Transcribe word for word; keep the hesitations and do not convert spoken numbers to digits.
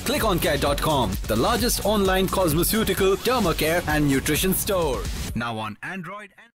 Click On Care dot com, the largest online cosmeceutical, dermacare and nutrition store. Now on Android and